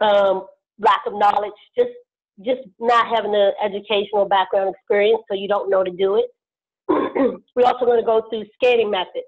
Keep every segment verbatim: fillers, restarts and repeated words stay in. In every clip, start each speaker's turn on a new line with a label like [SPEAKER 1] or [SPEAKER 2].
[SPEAKER 1] um, lack of knowledge, just just not having the educational background experience, so you don't know to do it. We're also going to go through scanning methods.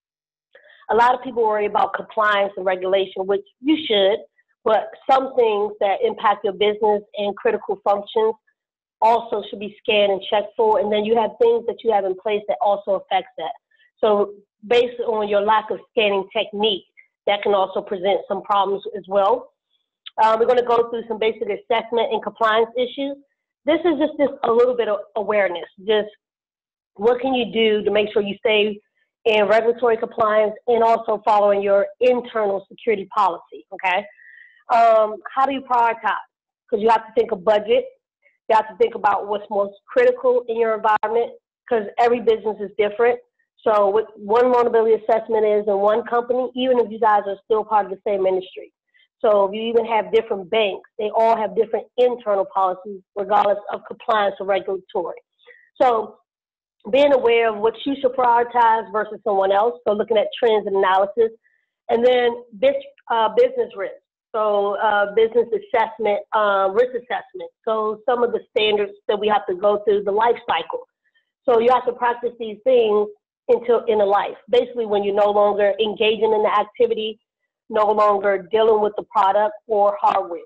[SPEAKER 1] A lot of people worry about compliance and regulation, which you should, but some things that impact your business and critical functions also should be scanned and checked for, and then you have things that you have in place that also affects that. So based on your lack of scanning technique, that can also present some problems as well. Uh, we're going to go through some basic assessment and compliance issues. This is just, just a little bit of awareness. Just what can you do to make sure you stay in regulatory compliance and also following your internal security policy, okay? Um, how do you prioritize? Because you have to think of budget. You have to think about what's most critical in your environment, because every business is different. So what one vulnerability assessment is in one company, even if you guys are still part of the same industry. So if you even have different banks, they all have different internal policies regardless of compliance or regulatory. So being aware of what you should prioritize versus someone else, so looking at trends and analysis, and then this uh, business risk. So uh, business assessment, uh, risk assessment. So some of the standards that we have to go through, the life cycle. So you have to practice these things until in a life. Basically, when you're no longer engaging in the activity, no longer dealing with the product or hardware.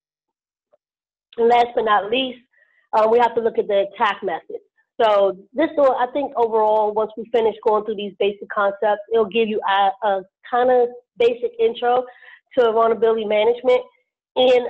[SPEAKER 1] And last but not least, uh, we have to look at the attack methods. So this will, I think overall, once we finish going through these basic concepts, it'll give you a, a kind of basic intro to vulnerability management. And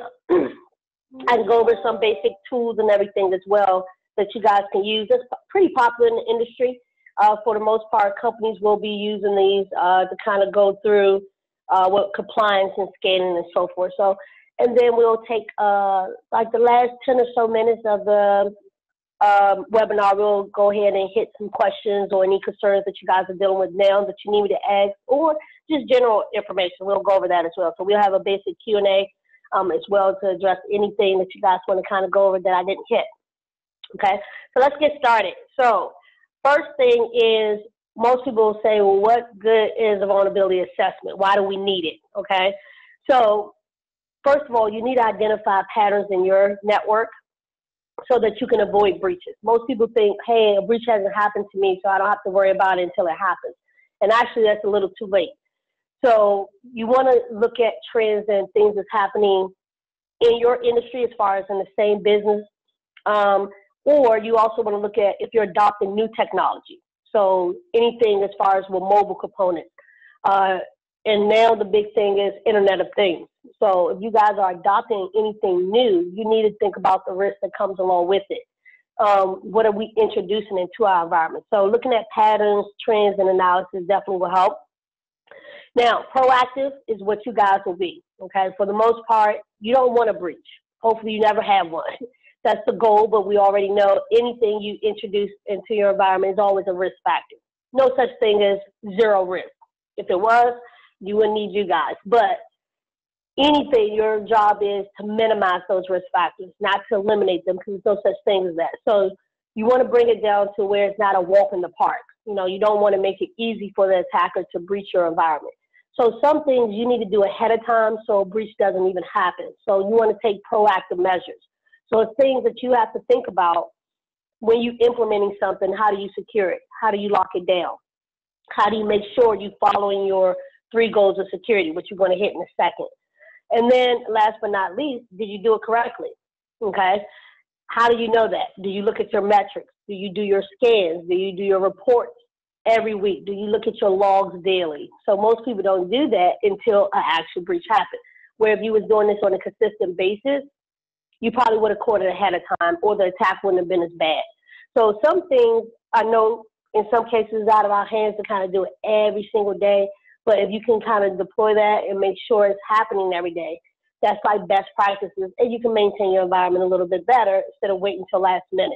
[SPEAKER 1] I can go over some basic tools and everything as well that you guys can use. It's pretty popular in the industry. Uh, for the most part, companies will be using these uh, to kind of go through uh, what compliance and scanning and so forth. So, and then we'll take uh, like the last ten or so minutes of the um, webinar. We'll go ahead and hit some questions or any concerns that you guys are dealing with now that you need me to ask, or just general information. We'll go over that as well. So we'll have a basic Q and A um, as well to address anything that you guys want to kind of go over that I didn't hit. Okay, so let's get started. So first thing is, most people will say, well, what good is a vulnerability assessment? Why do we need it? Okay, so first of all, you need to identify patterns in your network so that you can avoid breaches. Most people think, hey, a breach hasn't happened to me, so I don't have to worry about it until it happens. And actually, that's a little too late. So you want to look at trends and things that's happening in your industry as far as in the same business. Um, or you also want to look at if you're adopting new technology. So anything as far as with mobile components. Uh, and now the big thing is Internet of Things. So if you guys are adopting anything new, you need to think about the risk that comes along with it. Um, what are we introducing into our environment? So looking at patterns, trends, and analysis definitely will help. Now, proactive is what you guys will be, okay? For the most part, you don't want a breach. Hopefully you never have one. That's the goal, but we already know anything you introduce into your environment is always a risk factor. No such thing as zero risk. If it was, you wouldn't need you guys. But anything, your job is to minimize those risk factors, not to eliminate them, because there's no such thing as that. So you want to bring it down to where it's not a walk in the park. You know, you don't want to make it easy for the attacker to breach your environment. So some things you need to do ahead of time so a breach doesn't even happen. So you want to take proactive measures. So it's things that you have to think about when you're implementing something. How do you secure it? How do you lock it down? How do you make sure you're following your three goals of security, which you're going to hit in a second? And then last but not least, did you do it correctly? Okay. How do you know that? Do you look at your metrics? Do you do your scans? Do you do your reports every week? Do you look at your logs daily? So most people don't do that until an actual breach happens. Where if you was doing this on a consistent basis, you probably would have caught it ahead of time, or the attack wouldn't have been as bad. So some things I know in some cases out of our hands to kind of do it every single day. But if you can kind of deploy that and make sure it's happening every day, that's like best practices, and you can maintain your environment a little bit better instead of waiting until last minute.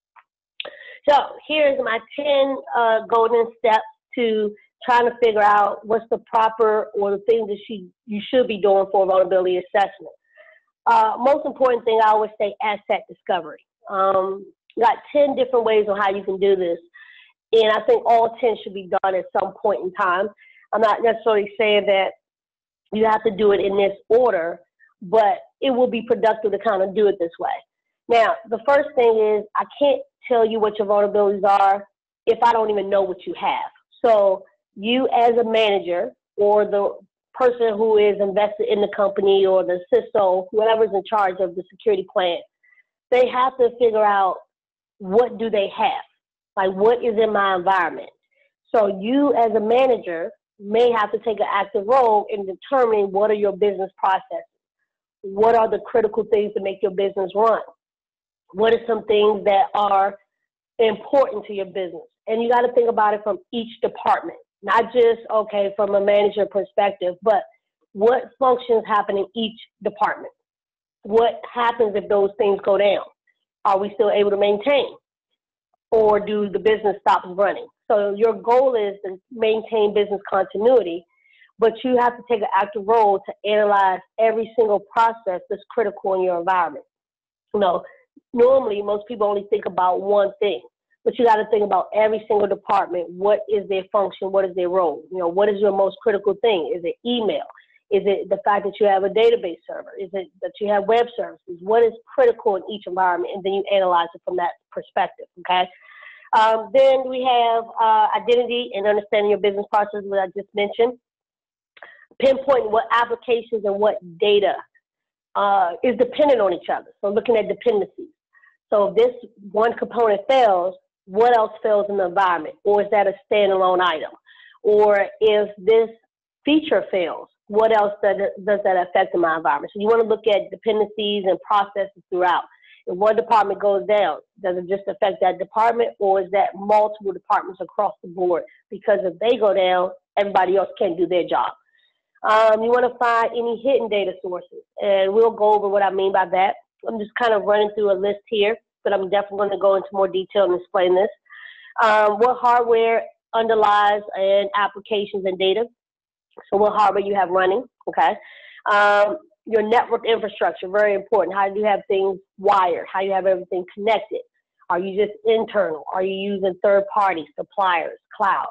[SPEAKER 1] So here's my ten uh, golden steps to trying to figure out what's the proper or the things that she, you should be doing for vulnerability assessment. Uh, most important thing, I always say asset discovery. Um, got ten different ways on how you can do this, and I think all ten should be done at some point in time. I'm not necessarily saying that you have to do it in this order, but it will be productive to kind of do it this way. Now, the first thing is I can't tell you what your vulnerabilities are if I don't even know what you have. So you as a manager or the person who is invested in the company or the C I S O, whoever's in charge of the security plan, they have to figure out what do they have, like what is in my environment. So you as a manager may have to take an active role in determining what are your business processes. What are the critical things to make your business run? What are some things that are important to your business? And you got to think about it from each department, not just, okay, from a manager perspective, but what functions happen in each department? What happens if those things go down? Are we still able to maintain? Or do the business stop running? So your goal is to maintain business continuity, but you have to take an active role to analyze every single process that's critical in your environment. You know, normally most people only think about one thing, but you got to think about every single department. What is their function? What is their role? You know, what is your most critical thing? Is it email? Is it the fact that you have a database server? Is it that you have web services? What is critical in each environment? And then you analyze it from that perspective, okay? Um, then we have uh, identity and understanding your business process, what I just mentioned. Pinpointing what applications and what data uh, is dependent on each other. So looking at dependencies. So if this one component fails, what else fails in the environment? Or is that a standalone item? Or if this feature fails, what else does, does that affect in my environment? So you want to look at dependencies and processes throughout. If one department goes down, does it just affect that department, or is that multiple departments across the board? Because if they go down, everybody else can't do their job. Um, you want to find any hidden data sources, and we'll go over what I mean by that. I'm just kind of running through a list here, but I'm definitely going to go into more detail and explain this. Um, what hardware underlies and applications and data? So what hardware you have running, okay? Um, your network infrastructure, very important. How do you have things wired? How do you have everything connected? Are you just internal? Are you using third parties, suppliers, cloud?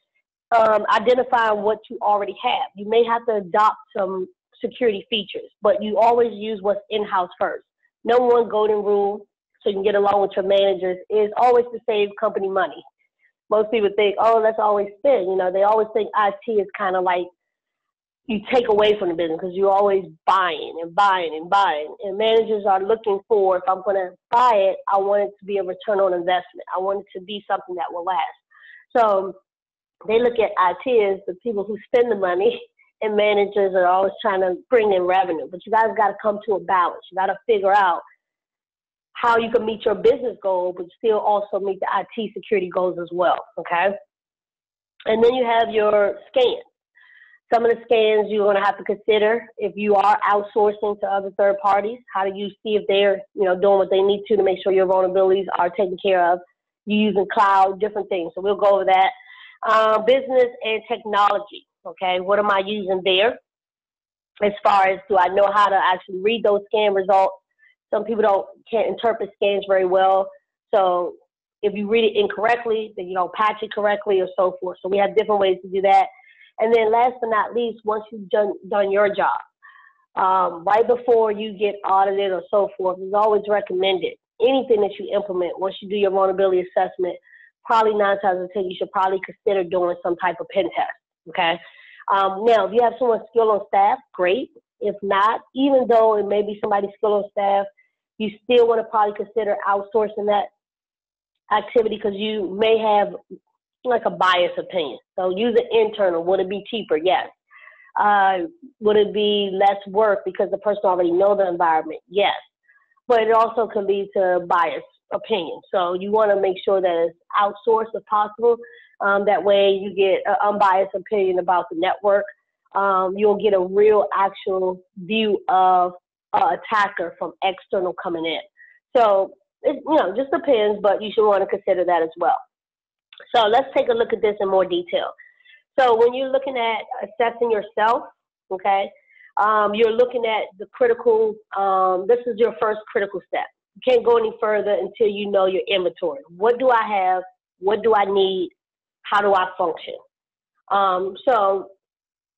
[SPEAKER 1] Um, identifying what you already have. You may have to adopt some security features, but you always use what's in-house first. Number one golden rule, so you can get along with your managers, is always to save company money. Most people think, oh, let's always spend. You know, they always think I T is kind of like you take away from the business because you're always buying and buying and buying. And managers are looking for, if I'm going to buy it, I want it to be a return on investment. I want it to be something that will last. So they look at I T as the people who spend the money, and managers are always trying to bring in revenue. But you guys got to come to a balance. You got to figure out how you can meet your business goal, but still also meet the I T security goals as well, okay? And then you have your scans. Some of the scans you're going to have to consider if you are outsourcing to other third parties. How do you see if they're, you know, doing what they need to to make sure your vulnerabilities are taken care of? You using cloud, different things. So we'll go over that. Uh, business and technology, okay? What am I using there? As far as, do I know how to actually read those scan results? Some people don't can't interpret scans very well. So if you read it incorrectly, then you don't patch it correctly or so forth. So we have different ways to do that. And then last but not least, once you've done, done your job, um, right before you get audited or so forth, it's always recommended. Anything that you implement, once you do your vulnerability assessment, probably nine times out of ten, you should probably consider doing some type of pen test, okay? Um, now, if you have someone skilled on staff, great. If not, even though it may be somebody skilled on staff, you still want to probably consider outsourcing that activity because you may have like a biased opinion. So use it internal. Would it be cheaper? Yes. Uh, would it be less work because the person already knows the environment? Yes. But it also can lead to biased opinion. So you want to make sure that it's outsourced if possible. Um, that way you get an unbiased opinion about the network. Um, you'll get a real actual view of uh, attacker from external coming in. So it, you know, just depends, but you should want to consider that as well. So let's take a look at this in more detail. So when you're looking at assessing yourself, okay, um, you're looking at the critical, um, this is your first critical step. You can't go any further until you know your inventory. What do I have? What do I need? How do I function? Um, so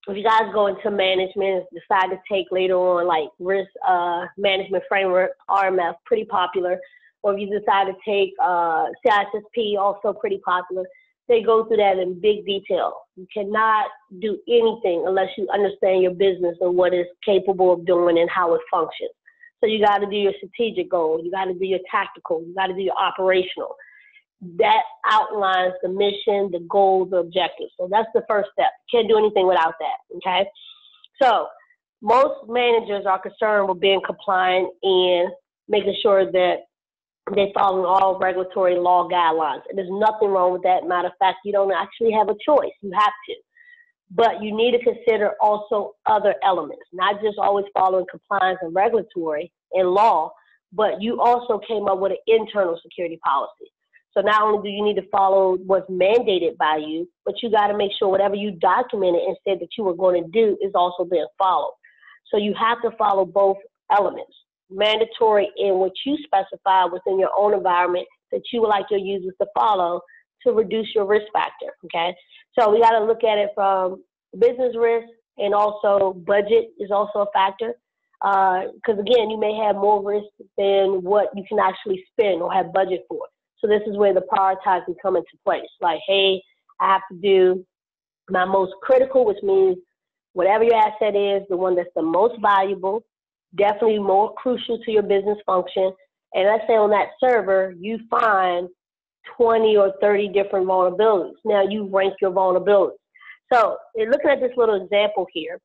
[SPEAKER 1] if you guys go into management, decide to take later on like risk uh, management framework, R M F, pretty popular, or if you decide to take uh, C I S S P, also pretty popular, they go through that in big detail. You cannot do anything unless you understand your business and what it's capable of doing and how it functions. So you got to do your strategic goal, you got to do your tactical, you got to do your operational. That outlines the mission, the goals, the objectives. So that's the first step. Can't do anything without that, okay? So most managers are concerned with being compliant and making sure that they're following all regulatory law guidelines. And there's nothing wrong with that. Matter of fact, you don't actually have a choice. You have to. But you need to consider also other elements, not just always following compliance and regulatory and law, but you also came up with an internal security policy. So not only do you need to follow what's mandated by you, but you got to make sure whatever you documented and said that you were going to do is also being followed. So you have to follow both elements, mandatory in what you specify within your own environment that you would like your users to follow to reduce your risk factor, okay? So we got to look at it from business risk, and also budget is also a factor. Because uh, again, you may have more risk than what you can actually spend or have budget for. So this is where the prioritizing come into place. Like, hey, I have to do my most critical, which means whatever your asset is, the one that's the most valuable, definitely more crucial to your business function. And let's say on that server, you find twenty or thirty different vulnerabilities. Now you rank your vulnerabilities. So looking at this little example here,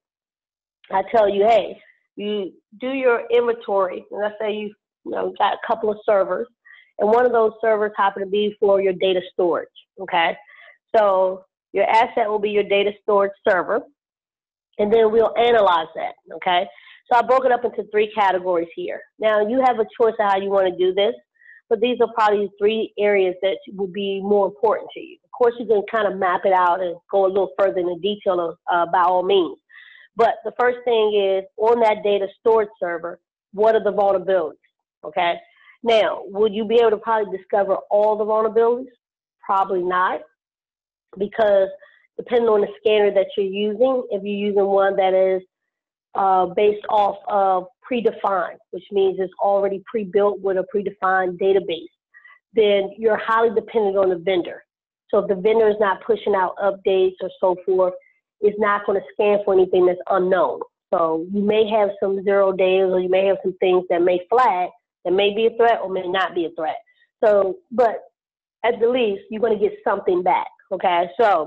[SPEAKER 1] I tell you, hey, you do your inventory. And let's say you, you know, got a couple of servers. And one of those servers happen to be for your data storage, okay? So your asset will be your data storage server, and then we'll analyze that, okay? So I broke it up into three categories here. Now, you have a choice of how you want to do this, but these are probably three areas that will be more important to you. Of course, you can kind of map it out and go a little further into detail of, uh, by all means. But the first thing is, on that data storage server, what are the vulnerabilities, okay? Now, would you be able to probably discover all the vulnerabilities? Probably not, because depending on the scanner that you're using, if you're using one that is uh, based off of predefined, which means it's already pre-built with a predefined database, then you're highly dependent on the vendor. So if the vendor is not pushing out updates or so forth, it's not going to scan for anything that's unknown. So you may have some zero days, or you may have some things that may flag, that may be a threat or may not be a threat. So, but at the least, you're going to get something back, okay? So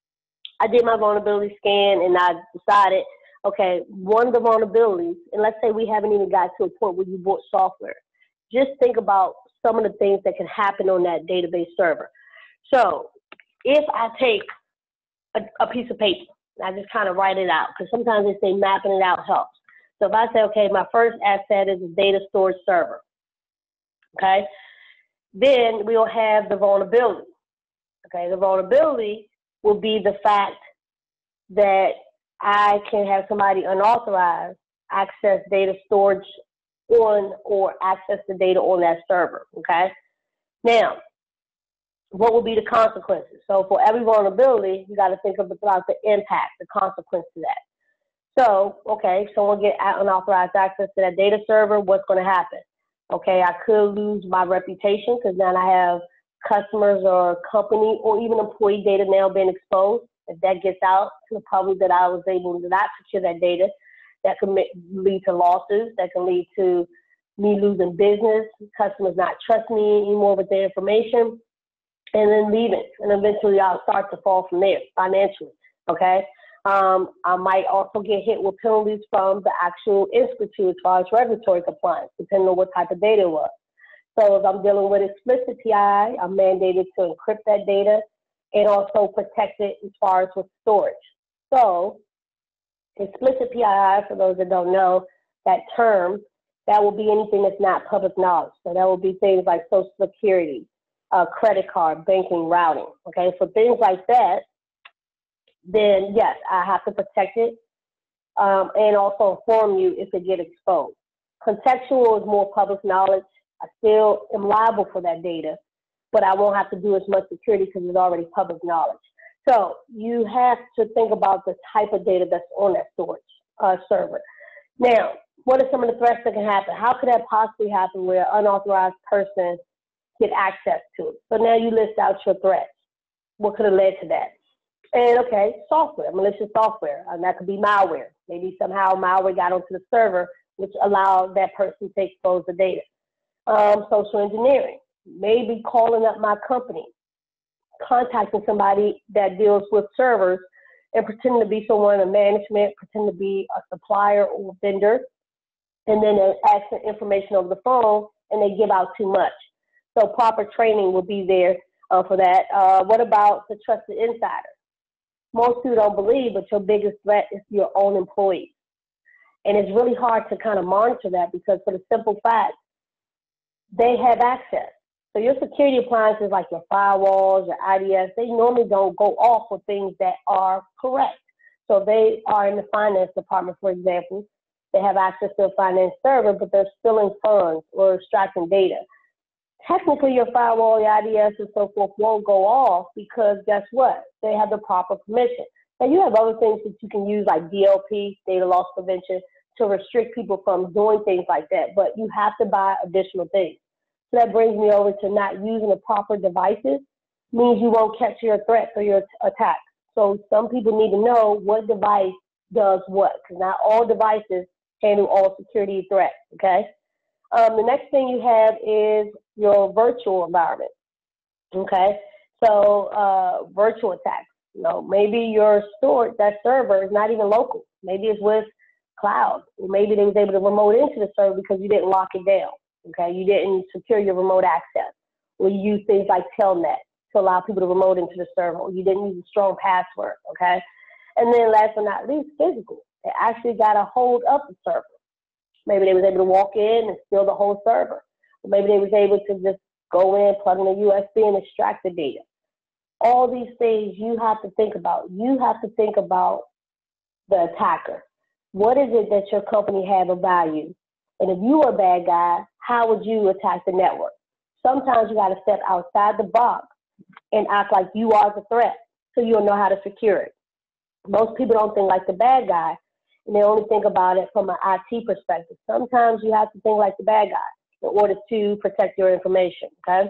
[SPEAKER 1] I did my vulnerability scan, and I decided, okay, one of the vulnerabilities, and let's say we haven't even got to a point where you bought software. Just think about some of the things that can happen on that database server. So if I take a, a piece of paper, and I just kind of write it out, because sometimes they say mapping it out helps. So if I say, okay, my first asset is a data storage server, okay? Then we'll have the vulnerability, okay? The vulnerability will be the fact that I can have somebody unauthorized access data storage on or access the data on that server, okay? Now, what will be the consequences? So for every vulnerability, you got to think about the impact, the consequence to that. So, okay, if someone get unauthorized access to that data server, what's going to happen? Okay, I could lose my reputation, because then I have customers or company or even employee data now being exposed. If that gets out to the public that I was able to not secure that data, that can lead to lawsuits, that can lead to me losing business, customers not trusting me anymore with their information, and then leaving. And eventually I'll start to fall from there financially, okay? Um, I might also get hit with penalties from the actual institute as far as regulatory compliance, depending on what type of data it was. So if I'm dealing with explicit P I I, I'm mandated to encrypt that data and also protect it as far as with storage. So explicit P I I, for those that don't know that term, that will be anything that's not public knowledge. So that will be things like Social Security, uh, credit card, banking, routing. Okay, so things like that, then yes, I have to protect it um, and also inform you if it get exposed. Contextual is more public knowledge. I still am liable for that data, but I won't have to do as much security because it's already public knowledge. So you have to think about the type of data that's on that storage uh, server. Now, what are some of the threats that can happen? How could that possibly happen where an unauthorized person get access to it? So now you list out your threats. What could have led to that? And okay, software, malicious software, and that could be malware. Maybe somehow malware got onto the server, which allowed that person to expose the data. Um, social engineering, maybe calling up my company, contacting somebody that deals with servers and pretending to be someone in management, pretending to be a supplier or a vendor, and then they ask for information over the phone and they give out too much. So proper training will be there uh, for that. Uh, what about the trusted insider? Most people don't believe, but your biggest threat is your own employees. And it's really hard to kind of monitor that because for the simple fact, they have access. So your security appliances like your firewalls, your I D S, they normally don't go off with things that are correct. So they are in the finance department, for example, they have access to a finance server, but they're stealing funds or extracting data. Technically, your firewall, your I D S, and so forth won't go off because guess what? They have the proper permission. Now, you have other things that you can use like D L P, data loss prevention, to restrict people from doing things like that, but you have to buy additional things. So that brings me over to not using the proper devices means you won't catch your threats or your attacks. So some people need to know what device does what, because not all devices handle all security threats, okay? Um, the next thing you have is your virtual environment, okay? So uh, virtual attacks, you know, maybe your store, that server is not even local. Maybe it's with cloud, or maybe they was able to remote into the server because you didn't lock it down, okay? You didn't secure your remote access, or you use things like Telnet to allow people to remote into the server, or you didn't use a strong password, okay? And then last but not least, physical. They actually got a hold of the server. Maybe they was able to walk in and steal the whole server. Or maybe they was able to just go in, plug in a U S B and extract the data. All these things you have to think about. You have to think about the attacker. What is it that your company have of value? And if you were a bad guy, how would you attack the network? Sometimes you got to step outside the box and act like you are the threat so you'll know how to secure it. Most people don't think like the bad guy, and they only think about it from an I T perspective. Sometimes you have to think like the bad guy in order to protect your information, okay?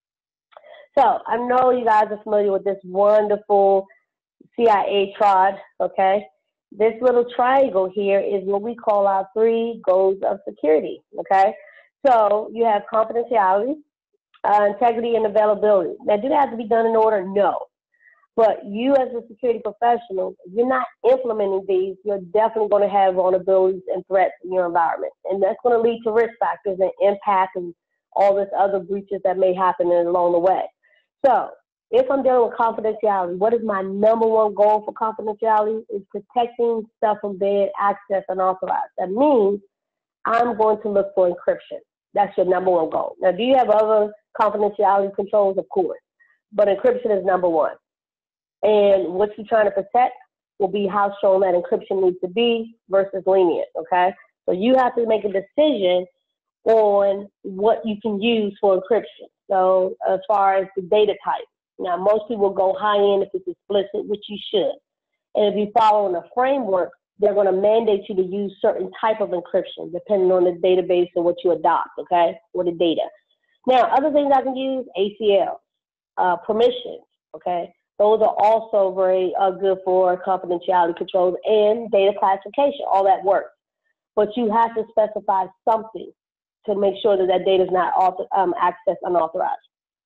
[SPEAKER 1] So I know you guys are familiar with this wonderful C I A trod, okay? This little triangle here is what we call our three goals of security, okay? So you have confidentiality, uh, integrity, and availability. Now, do they have to be done in order? No. But you as a security professional, if you're not implementing these, you're definitely going to have vulnerabilities and threats in your environment. And that's going to lead to risk factors and impact and all this other breaches that may happen along the way. So if I'm dealing with confidentiality, what is my number one goal for confidentiality? Is protecting stuff from being accessed unauthorized. That means I'm going to look for encryption. That's your number one goal. Now, do you have other confidentiality controls? Of course. But encryption is number one. And what you're trying to protect will be how strong that encryption needs to be versus lenient, okay? So you have to make a decision on what you can use for encryption. So as far as the data type, now most people go high end if it's explicit, which you should. And if you follow in a framework, they're going to mandate you to use certain type of encryption depending on the database and what you adopt, okay, or the data. Now, other things I can use, A C L, uh, permissions, okay? Those are also very uh, good for confidentiality controls and data classification. All that works. But you have to specify something to make sure that that data is not author, um, accessed unauthorized.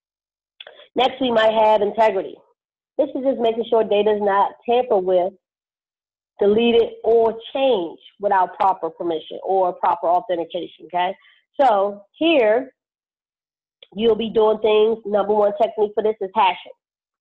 [SPEAKER 1] Next, we might have integrity. This is just making sure data is not tampered with, deleted, or changed without proper permission or proper authentication, okay? So here, you'll be doing things. Number one technique for this is hashing.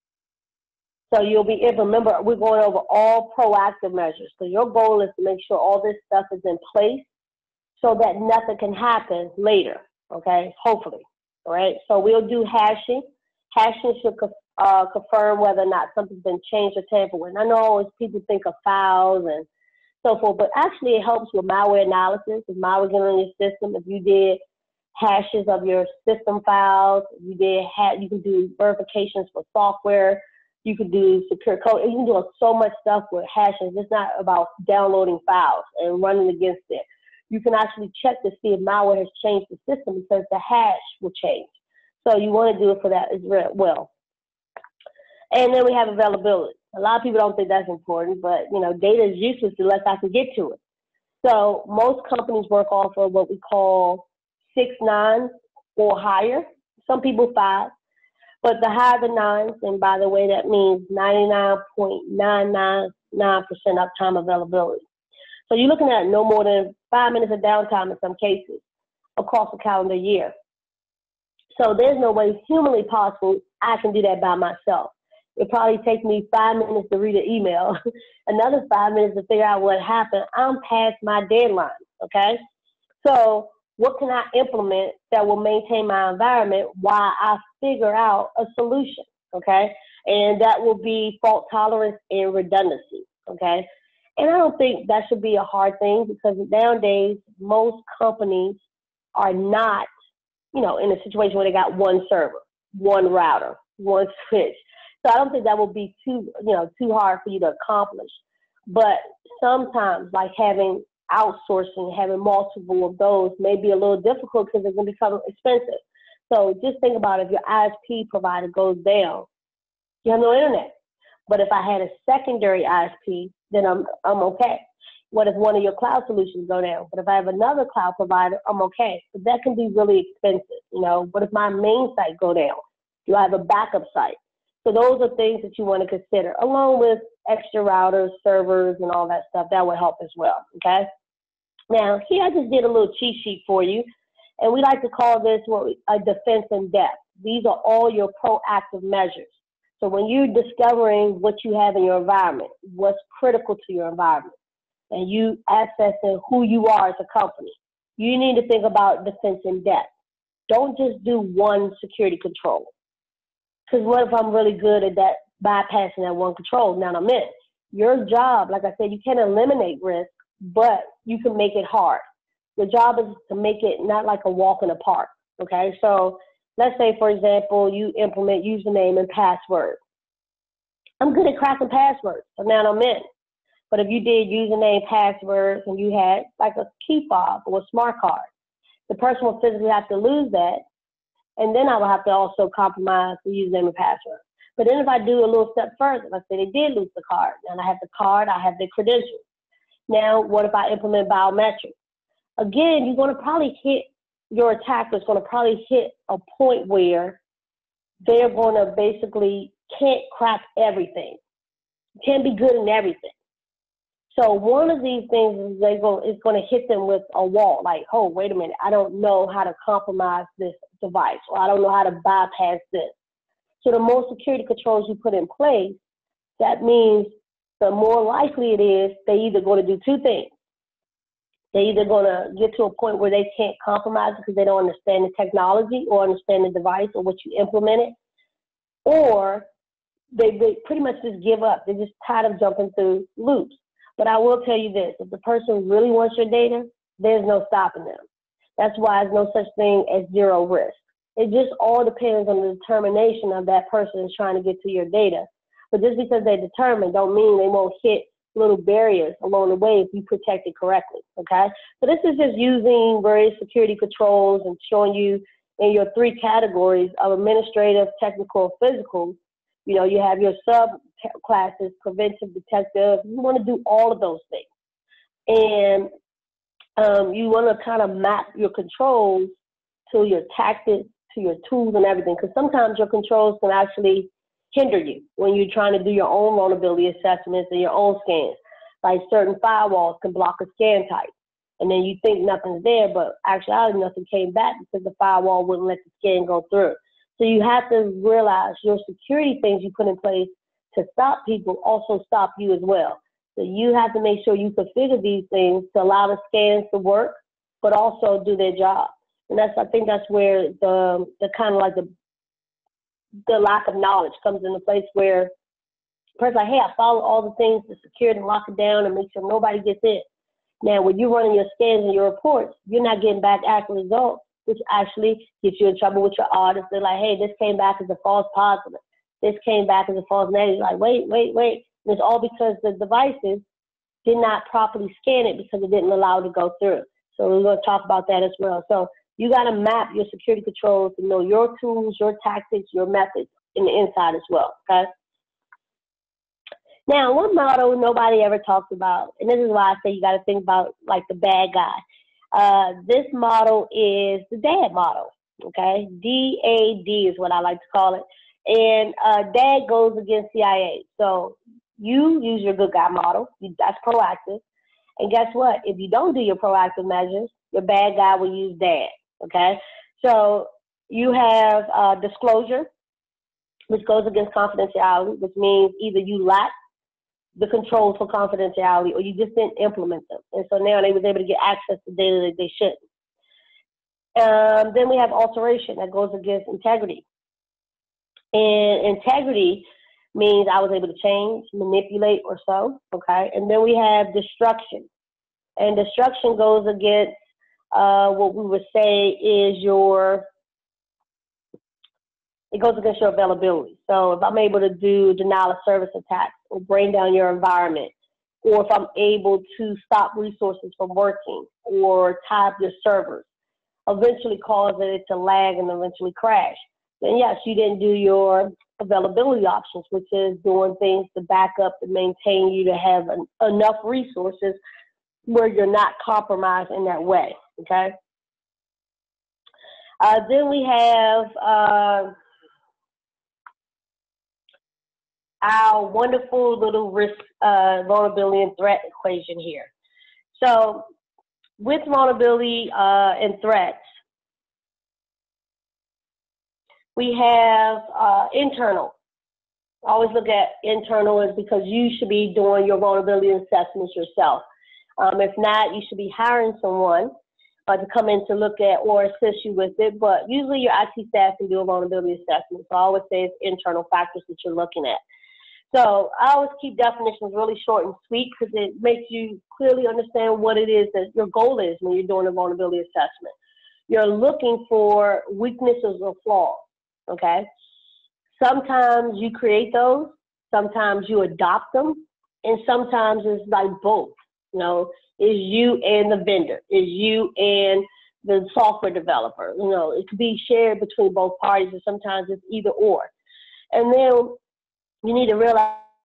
[SPEAKER 1] So you'll be, if remember, we're going over all proactive measures. So your goal is to make sure all this stuff is in place so that nothing can happen later, okay, hopefully, all right? So we'll do hashing. Hashing should uh, confirm whether or not something's been changed or tampered with. And I know always people think of files and so forth, but actually it helps with malware analysis. If malware getting on your system, if you did hashes of your system files, you did ha you can do verifications for software. You can do secure code. You can do so much stuff with hashing. It's not about downloading files and running against it. You can actually check to see if malware has changed the system because the hash will change. So you want to do it for that as well. And then we have availability. A lot of people don't think that's important, but you know, data is useless unless I can get to it. So most companies work off of what we call six nines or higher. Some people five, but the higher the nines, and by the way, that means ninety-nine point nine nine nine percent uptime availability. So you're looking at no more than five minutes of downtime in some cases across the calendar year. So there's no way humanly possible I can do that by myself. It probably takes me five minutes to read an email, another five minutes to figure out what happened. I'm past my deadline, okay? So what can I implement that will maintain my environment while I figure out a solution, okay? And that will be fault tolerance and redundancy, okay? And I don't think that should be a hard thing because nowadays most companies are not, you know, in a situation where they got one server, one router, one switch. So I don't think that will be too, you know, too hard for you to accomplish. But sometimes, like having outsourcing, having multiple of those may be a little difficult because it's going to become expensive. So just think about if your I S P provider goes down, you have no internet. But if I had a secondary I S P, then I'm I'm okay. What if one of your cloud solutions go down? But if I have another cloud provider, I'm okay. But that can be really expensive. You know, what if my main site go down? Do I have a backup site? So those are things that you want to consider, along with extra routers, servers, and all that stuff. That would help as well, okay? Now, here I just did a little cheat sheet for you, and we like to call this what we, a defense in depth. These are all your proactive measures. So when you're discovering what you have in your environment, what's critical to your environment, and you assessing who you are as a company, you need to think about defense in depth. Don't just do one security control. Because what if I'm really good at that, bypassing that one control? Now I'm in. Your job, like I said, you can't eliminate risk, but you can make it hard. Your job is to make it not like a walk in the park, okay? So let's say, for example, you implement username and password. I'm good at cracking passwords, so now I'm in. But if you did username, passwords, and you had like a key fob or a smart card, the person will physically have to lose that. And then I will have to also compromise the username and password. But then if I do a little step further, let's say they did lose the card, and I have the card, I have the credentials. Now, what if I implement biometrics? Again, you're going to probably hit, your attacker is going to probably hit a point where they're going to basically can't crack everything. Can't be good in everything. So one of these things is they go, it's going to hit them with a wall, like, oh, wait a minute, I don't know how to compromise this device, or I don't know how to bypass this. So the more security controls you put in place, that means the more likely it is they either going to do two things. They're either going to get to a point where they can't compromise because they don't understand the technology or understand the device or what you implemented, or they, they pretty much just give up. They're just tired of jumping through loops. But I will tell you this, if the person really wants your data, there's no stopping them. That's why there's no such thing as zero risk. It just all depends on the determination of that person trying to get to your data. But just because they're determined don't mean they won't hit little barriers along the way if you protect it correctly, okay? So this is just using various security controls and showing you in your three categories of administrative, technical, physical. You know, you have your subclasses, preventive, detective. You want to do all of those things. And um, you want to kind of map your controls to your tactics, to your tools and everything. Because sometimes your controls can actually hinder you when you're trying to do your own vulnerability assessments and your own scans. Like certain firewalls can block a scan type. And then you think nothing's there, but actually nothing came back because the firewall wouldn't let the scan go through. So you have to realize your security things you put in place to stop people also stop you as well. So you have to make sure you configure these things to allow the scans to work, but also do their job. And that's, I think that's where the, the kind of like the, the lack of knowledge comes into place, where the person's like, hey, I follow all the things to secure it and lock it down and make sure nobody gets in. Now, when you're running your scans and your reports, you're not getting back accurate results, which actually gets you in trouble with your audits. They're like, hey, this came back as a false positive. this came back as a false negative. Like, wait, wait, wait. And it's all because the devices did not properly scan it because it didn't allow it to go through. So we're going to talk about that as well. So you got to map your security controls to know your tools, your tactics, your methods in the inside as well, okay? Now, one model nobody ever talks about, and this is why I say you got to think about like the bad guy. Uh, this model is the DAD model, okay? D A D is what I like to call it. And uh, DAD goes against C I A. So you use your good guy model. That's proactive. And guess what? If you don't do your proactive measures, your bad guy will use DAD, okay? So you have uh, disclosure, which goes against confidentiality, which means either you lack the controls for confidentiality or you just didn't implement them. And so now they was able to get access to data that they shouldn't. Um, then we have alteration that goes against integrity. And integrity means I was able to change, manipulate, or so, okay? And then we have destruction. And destruction goes against uh, what we would say is your, it goes against your availability. So if I'm able to do denial of service attacks or bring down your environment, or if I'm able to stop resources from working or tie up your servers, eventually cause it to lag and eventually crash, then yes, you didn't do your availability options, which is doing things to back up and maintain you to have an, enough resources where you're not compromised in that way, okay? Uh, then we have uh, our wonderful little risk, uh, vulnerability and threat equation here. So with vulnerability uh, and threats, we have uh, internal. I always look at internal is because you should be doing your vulnerability assessments yourself. Um, if not, you should be hiring someone uh, to come in to look at or assist you with it. But usually your I T staff can do a vulnerability assessment. So I always say it's internal factors that you're looking at. So I always keep definitions really short and sweet because it makes you clearly understand what it is that your goal is when you're doing a vulnerability assessment. You're looking for weaknesses or flaws, okay? Sometimes you create those, sometimes you adopt them, and sometimes it's like both. You know, is you and the vendor, is you and the software developer. You know, it could be shared between both parties, and sometimes it's either or. And then you need to realize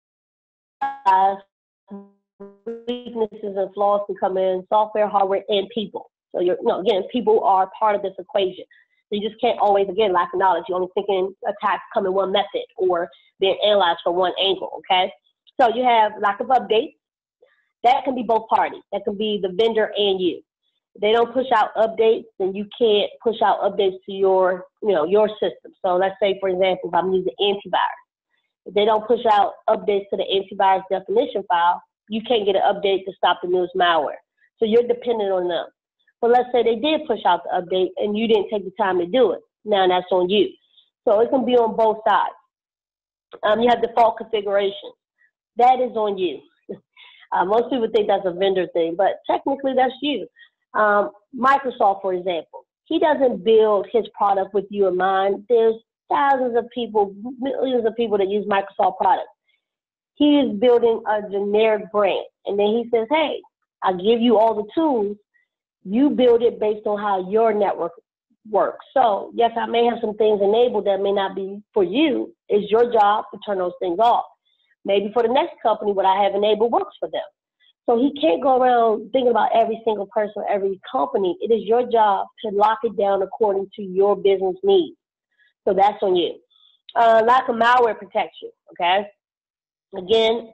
[SPEAKER 1] weaknesses and flaws can come in software, hardware, and people. So you're, you know, again, people are part of this equation. So you just can't always, again, lack of knowledge. You're only thinking attacks come in one method or being analyzed from one angle, okay? So you have lack of updates. That can be both parties. That can be the vendor and you. If they don't push out updates, then you can't push out updates to your, you know, your system. So let's say, for example, if I'm using antivirus. If they don't push out updates to the antivirus definition file, you can't get an update to stop the newest malware. So you're dependent on them. But let's say they did push out the update and you didn't take the time to do it. Now that's on you. So it can be on both sides. Um, you have default configuration. That is on you. Uh, most people think that's a vendor thing, but technically that's you. Um, Microsoft, for example, he doesn't build his product with you in mind. There's thousands of people, millions of people that use Microsoft products. He is building a generic brand. And then he says, hey, I'll give you all the tools. You build it based on how your network works. So yes, I may have some things enabled that may not be for you. It's your job to turn those things off. Maybe for the next company, what I have enabled works for them. So he can't go around thinking about every single person, every company. It is your job to lock it down according to your business needs. So that's on you. Uh, lack of malware protection, okay? Again,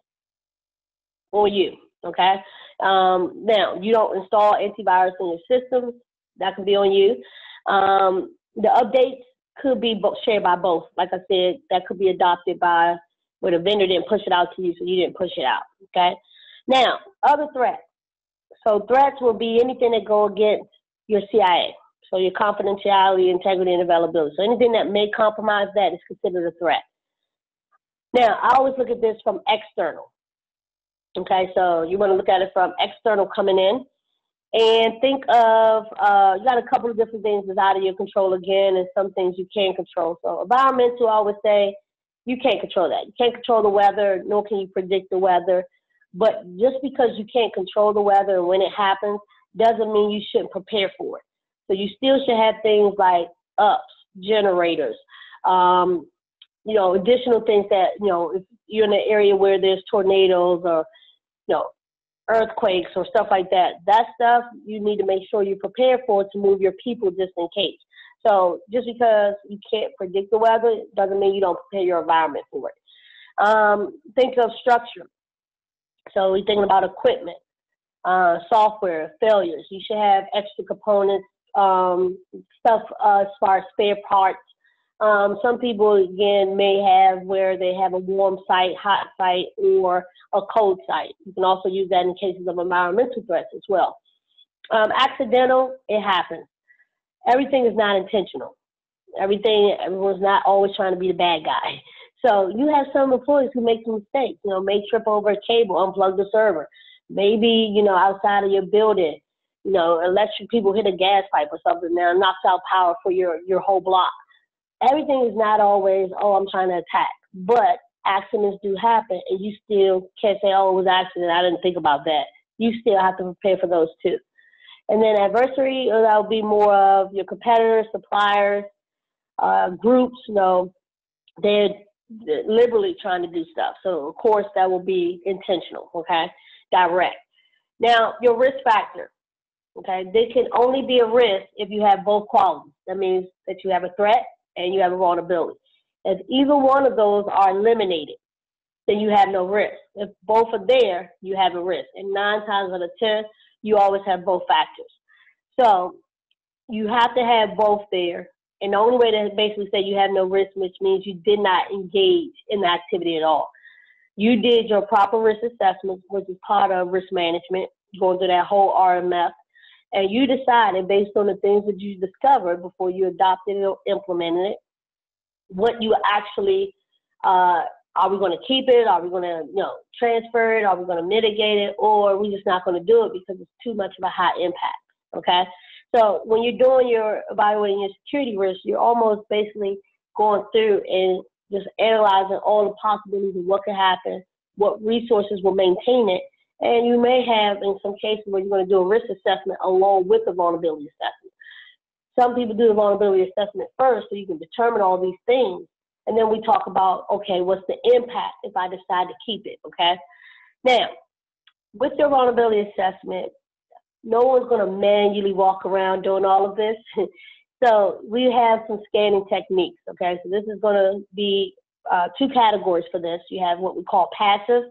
[SPEAKER 1] on you, okay? Um, now, you don't install antivirus in your systems. That can be on you. Um, the updates could be shared by both. Like I said, that could be adopted by where the vendor didn't push it out to you, so you didn't push it out, okay? Now, other threats. So threats will be anything that go against your C I A. So your confidentiality, integrity, and availability. So anything that may compromise that is considered a threat. Now, I always look at this from external. Okay, so you want to look at it from external coming in. And think of, uh, you got a couple of different things that's out of your control again, and some things you can control. So environmental, I would say, you can't control that. You can't control the weather, nor can you predict the weather. But just because you can't control the weather and when it happens, doesn't mean you shouldn't prepare for it. So you still should have things like ups, generators, um, you know, additional things that, you know, if you're in an area where there's tornadoes or, you know, earthquakes or stuff like that, that stuff you need to make sure you prepare for to move your people just in case. So just because you can't predict the weather doesn't mean you don't prepare your environment for it. Um, think of structure. So we're thinking about equipment, uh, software, failures. You should have extra components, um, stuff uh, as far as spare parts. Um, some people, again, may have where they have a warm site, hot site, or a cold site. You can also use that in cases of environmental threats as well. Um, accidental, it happens. Everything is not intentional. Everything, everyone's not always trying to be the bad guy. So you have some employees who make some mistakes, you know, may trip over a cable, unplug the server. Maybe, you know, outside of your building, you know, electric people hit a gas pipe or something now, knocks out power for your, your whole block. Everything is not always, oh, I'm trying to attack. But accidents do happen, and you still can't say, oh, it was an accident, I didn't think about that. You still have to prepare for those too. And then adversity, that will be more of your competitors, suppliers, uh, groups, you know, they're liberally trying to do stuff. So, of course, that will be intentional, okay, direct. Now, your risk factor, okay, they can only be a risk if you have both qualities. That means that you have a threat and you have a vulnerability. If either one of those are eliminated, then you have no risk. If both are there, you have a risk. And nine times out of ten, you always have both factors. So you have to have both there. And the only way to basically say you have no risk, which means you did not engage in the activity at all. You did your proper risk assessment, which is part of risk management, going through that whole R M F. And you decided, based on the things that you discovered before you adopted it or implemented it, what you actually, uh, are we going to keep it? Are we going to, you know, transfer it? Are we going to mitigate it? Or are we just not going to do it because it's too much of a high impact, okay? So when you're doing your, evaluating your security risk, you're almost basically going through and just analyzing all the possibilities of what could happen, what resources will maintain it. And you may have, in some cases, where you're going to do a risk assessment along with the vulnerability assessment. Some people do the vulnerability assessment first so you can determine all these things. And then we talk about, okay, what's the impact if I decide to keep it, okay? Now, with your vulnerability assessment, no one's going to manually walk around doing all of this. So we have some scanning techniques, okay? So this is going to be uh, two categories for this. You have what we call passive,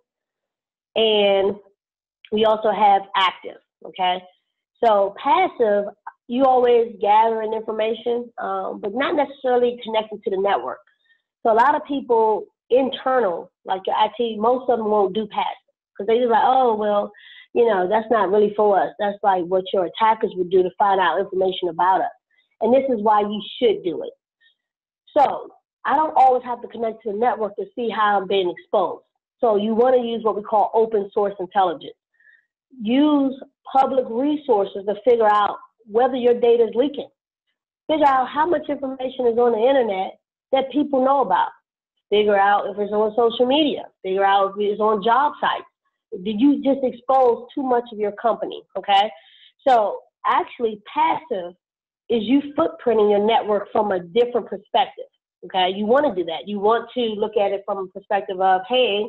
[SPEAKER 1] and we also have active, okay? So passive, you always gathering information, um, but not necessarily connected to the network. So a lot of people internal, like your I T, most of them won't do passive because they just like, oh, well, you know, that's not really for us. That's like what your attackers would do to find out information about us. And this is why you should do it. So I don't always have to connect to the network to see how I'm being exposed. So you want to use what we call open source intelligence. Use public resources to figure out whether your data is leaking. Figure out how much information is on the internet that people know about. Figure out if it's on social media. Figure out if it's on job sites. Did you just expose too much of your company, okay? So actually passive is you footprinting your network from a different perspective, okay? You want to do that. You want to look at it from a perspective of, hey,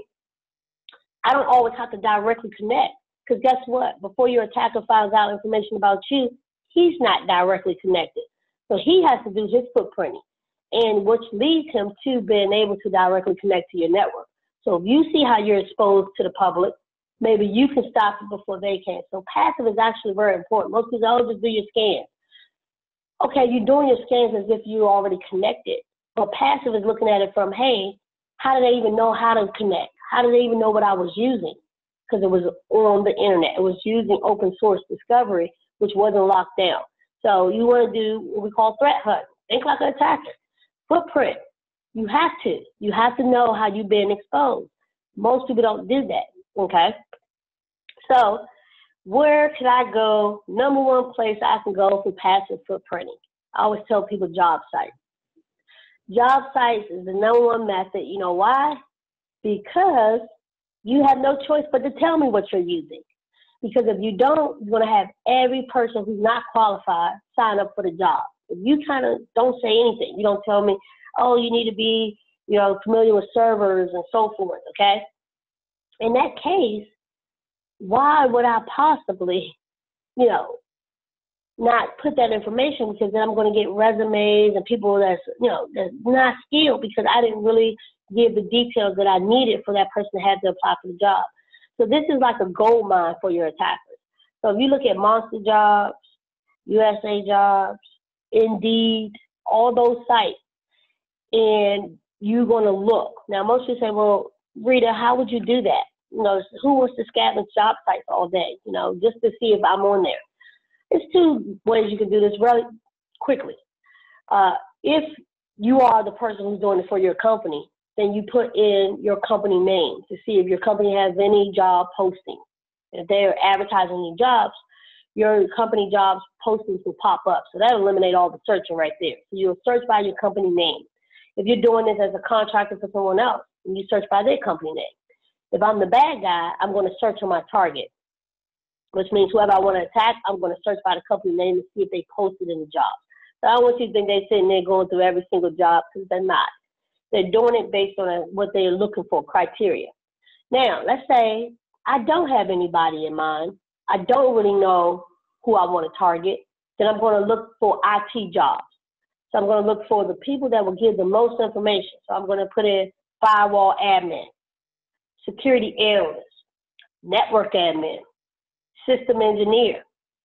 [SPEAKER 1] I don't always have to directly connect because guess what? Before your attacker finds out information about you, he's not directly connected. So he has to do his footprinting, and which leads him to being able to directly connect to your network. So if you see how you're exposed to the public, maybe you can stop it before they can. So passive is actually very important. Most people, oh, just do your scans. Okay, you're doing your scans as if you're already connected. But passive is looking at it from, hey, how do they even know how to connect? How do they even know what I was using? Because it was on the internet. It was using open source discovery, which wasn't locked down. So you want to do what we call threat hunt. Think like an attacker. Footprint. You have to. You have to know how you've been exposed. Most people don't do that, okay? So where can I go? Number one place I can go for passive footprinting. I always tell people job sites. Job sites is the number one method. You know why? Because you have no choice but to tell me what you're using. Because if you don't, you're going to have every person who's not qualified sign up for the job. If you kind of don't say anything, you don't tell me, oh, you need to be, you know, familiar with servers and so forth, okay? In that case, why would I possibly, you know, not put that information? Because then I'm going to get resumes and people that's, you know, that's not skilled because I didn't really give the details that I needed for that person to have to apply for the job. So this is like a gold mine for your attackers. So if you look at Monster Jobs, U S A Jobs, Indeed, all those sites, and you're going to look. Now, most people say, well, Rita, how would you do that? You know, who wants to scavenge job sites all day, you know, just to see if I'm on there? There's two ways you can do this really quickly. Uh, if you are the person who's doing it for your company, then you put in your company name to see if your company has any job postings. If they're advertising any jobs, your company jobs postings will pop up. So that'll eliminate all the searching right there. So you'll search by your company name. If you're doing this as a contractor for someone else, then you search by their company name. If I'm the bad guy, I'm going to search on my target, which means whoever I want to attack, I'm going to search by the company name to see if they posted in the job. So I don't want you to think they're sitting there going through every single job, because they're not. They're doing it based on what they're looking for, criteria. Now, let's say I don't have anybody in mind. I don't really know who I want to target. Then I'm going to look for I T jobs. So I'm going to look for the people that will give the most information. So I'm going to put in firewall admin, security analyst, network admin, system engineer,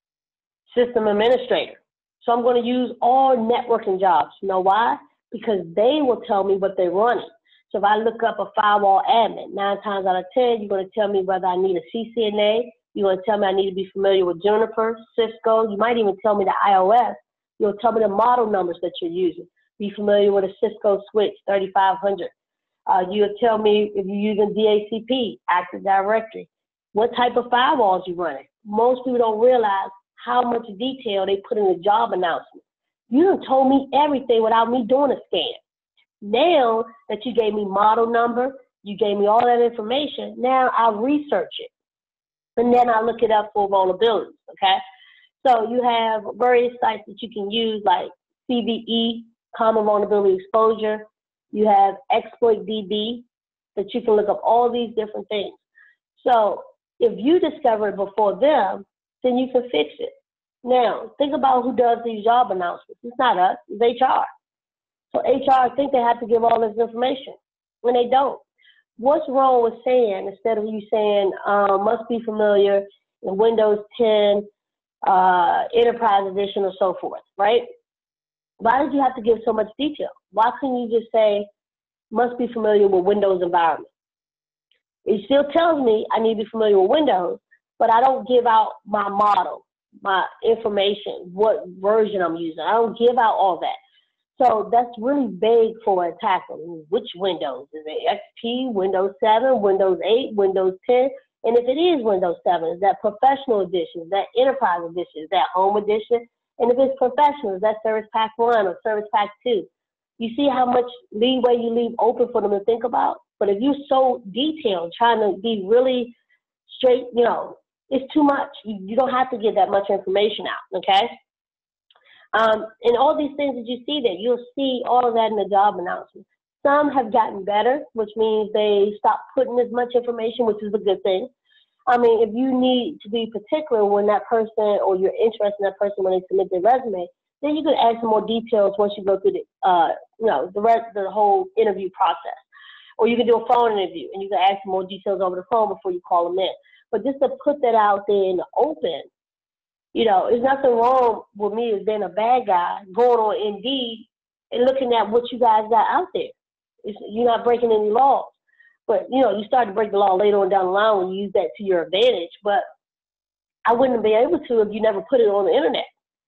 [SPEAKER 1] system administrator. So I'm going to use all networking jobs. You know why? Because they will tell me what they're running. So if I look up a firewall admin, nine times out of ten, you're going to tell me whether I need a C C N A. You're going to tell me I need to be familiar with Juniper, Cisco. You might even tell me the I O S. You'll tell me the model numbers that you're using. Be familiar with a Cisco switch, thirty-five hundred. Uh, you'll tell me if you're using D A C P, Active Directory, what type of firewalls you're running. Most people don't realize how much detail they put in the job announcement. You done told me everything without me doing a scan. Now that you gave me model number, you gave me all that information, now I'll research it. And then I look it up for vulnerabilities, okay? So you have various sites that you can use like C V E, Common Vulnerability Exposure. You have Exploit D B that you can look up all these different things. So if you discover it before them, then you can fix it. Now, think about who does these job announcements. It's not us, it's H R. So H R think they have to give all this information when they don't. What's wrong with saying, instead of you saying, um, must be familiar in Windows ten, uh, Enterprise Edition, or so forth, right? Why did you have to give so much detail? Why couldn't you just say, must be familiar with Windows environment? It still tells me I need to be familiar with Windows, but I don't give out my model, my information, what version I'm using. I don't give out all that. So that's really vague for an attacker. Which Windows? Is it X P, Windows seven, Windows eight, Windows ten? And if it is Windows seven, is that Professional Edition? Is that Enterprise Edition? Is that Home Edition? And if it's Professional, is that Service Pack one or Service Pack two? You see how much leeway you leave open for them to think about? But if you're so detailed, trying to be really straight, you know, it's too much. You, you don't have to get that much information out, okay? Um, and all these things that you see there, you'll see all of that in the job announcement. Some have gotten better, which means they stopped putting as much information, which is a good thing. I mean, if you need to be particular when that person, or you're interested in that person when they submit their resume, then you can add some more details once you go through the, uh, you know, the rest of the whole interview process. Or you can do a phone interview, and you can add some more details over the phone before you call them in. But just to put that out there in the open, you know, there's nothing wrong with me as being a bad guy, going on Indeed and looking at what you guys got out there. It's, you're not breaking any laws. But, you know, you start to break the law later on down the line when you use that to your advantage. But I wouldn't be able to if you never put it on the internet.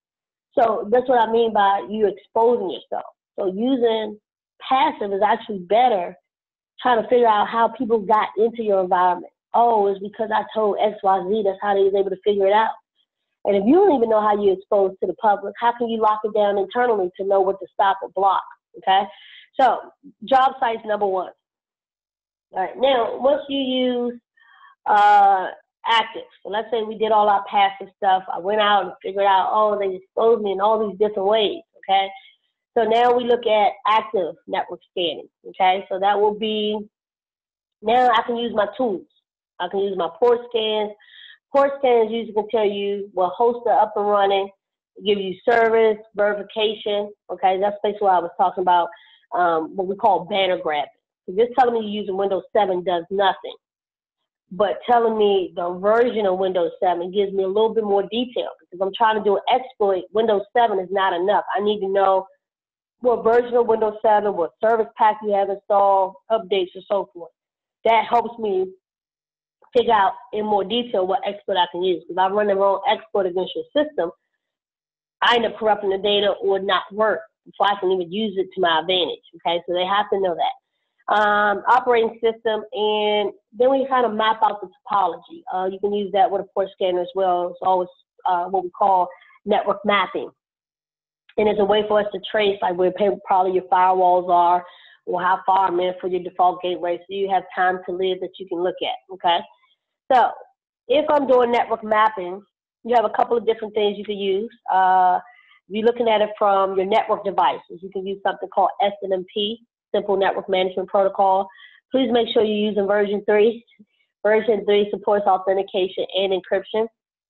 [SPEAKER 1] So that's what I mean by you exposing yourself. So using passive is actually better, trying to figure out how people got into your environment. Oh, it's because I told X Y Z, that's how they was able to figure it out. And if you don't even know how you expose to the public, how can you lock it down internally to know what to stop or block, okay? So job sites, number one. All right, now once you use uh, active, so let's say we did all our passive stuff. I went out and figured out, oh, they exposed me in all these different ways, okay? So now we look at active network scanning, okay? So that will be, now I can use my tools. I can use my port scans. Port scans usually can tell you what hosts are up and running, give you service, verification, okay? That's basically what I was talking about, um, what we call banner grabbing. So just telling me you're using Windows seven does nothing. But telling me the version of Windows seven gives me a little bit more detail, because I'm trying to do an exploit. Windows seven is not enough. I need to know what version of Windows seven, what service pack you have installed, updates, and so forth. That helps me figure out in more detail what exploit I can use. Because I run the wrong exploit against your system, I end up corrupting the data or not work before I can even use it to my advantage. Okay, so they have to know that. Um, operating system, and then we kind of map out the topology. Uh, you can use that with a port scanner as well. It's always uh, what we call network mapping. And it's a way for us to trace like where probably your firewalls are, or how far I'm in for your default gateway, so you have time to live that you can look at, okay? So if I'm doing network mapping, you have a couple of different things you can use. Uh, you're looking at it from your network devices. You can use something called S N M P, Simple Network Management Protocol. Please make sure you're using version three. Version three supports authentication and encryption.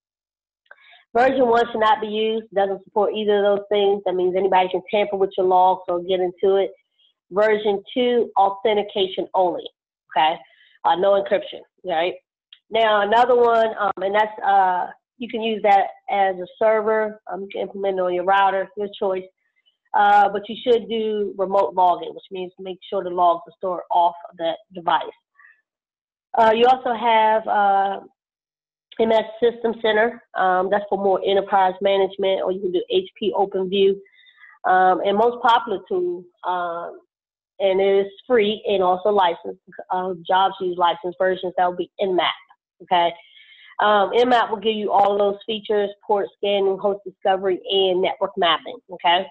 [SPEAKER 1] Version one should not be used, doesn't support either of those things. That means anybody can tamper with your logs or get into it. Version two, authentication only, okay? Uh, no encryption, right? Now another one, um, and that's, uh, you can use that as a server. Um, you can implement it on your router, your choice. Uh, but you should do remote logging, which means make sure the logs are stored off of that device. Uh, you also have uh, M S System Center. Um, that's for more enterprise management, or you can do H P OpenView. Um, and most popular tool, um, and it is free and also licensed. Uh, jobs use licensed versions. That will be N map. Okay. Um, N map will give you all of those features: port scanning, host discovery, and network mapping. Okay.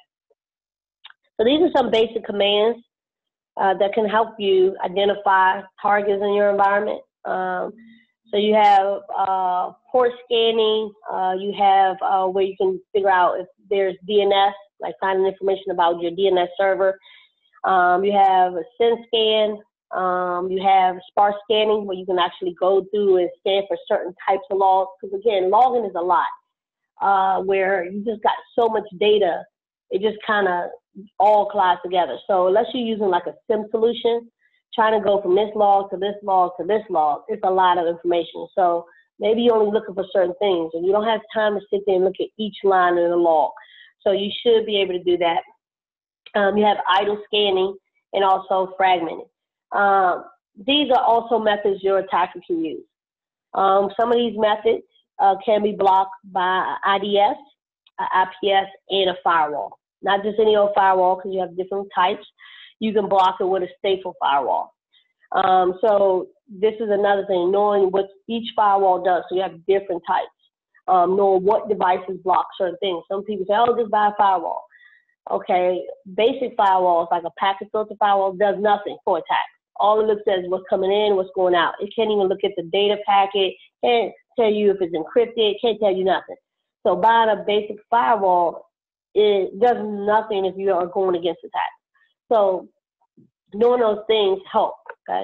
[SPEAKER 1] So these are some basic commands uh, that can help you identify targets in your environment. Um, so you have uh, port scanning. Uh, you have uh, where you can figure out if there's D N S, like finding information about your D N S server. Um, you have a SynScan. Um, you have sparse scanning, where you can actually go through and scan for certain types of logs. Because again, logging is a lot, uh, where you just got so much data, it just kind of all collides together. So unless you're using like a SIM solution, trying to go from this log to this log to this log, it's a lot of information. So maybe you're only looking for certain things, and you don't have time to sit there and look at each line in the log. So you should be able to do that. Um, you have idle scanning and also fragmented. Um, these are also methods your attacker can use. Um, some of these methods uh, can be blocked by I D S, I P S, and a firewall. Not just any old firewall, because you have different types. You can block it with a stateful firewall. Um, so this is another thing, knowing what each firewall does. So you have different types, um, knowing what devices block certain things. Some people say, oh, just buy a firewall. Okay, basic firewalls, like a packet filter firewall, does nothing for attacks. All it looks at is what's coming in, what's going out. It can't even look at the data packet, can't tell you if it's encrypted, can't tell you nothing. So buying a basic firewall, it does nothing if you are going against attacks. So knowing those things help, okay?